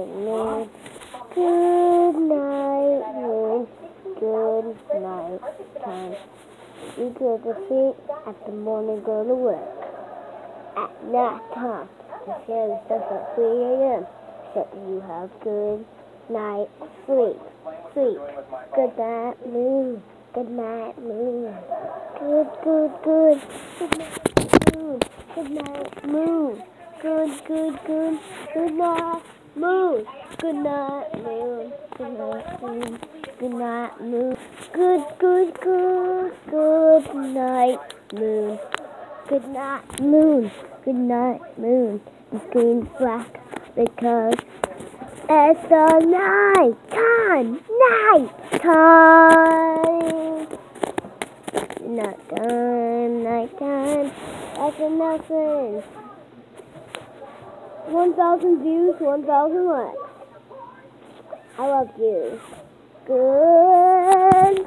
night, moon. Good night, moon. Good night, time. You go to sleep, at the morning go to work. At night time, the sun starts at 3 a.m. So you have good night sleep. Sleep. Good night, moon. Good night, moon. Good, good, good. Good night, moon. Good night, moon. Good, good, good. Good night, moon. Good night, moon. Good night, moon. Good night, moon. Good, good, good. Good night, moon. Good night, moon. Good night, moon. The screen's black because it's the night time. Night time. Night time. Night time. That's enough. 1,000 views, 1,000 likes. I love you. Good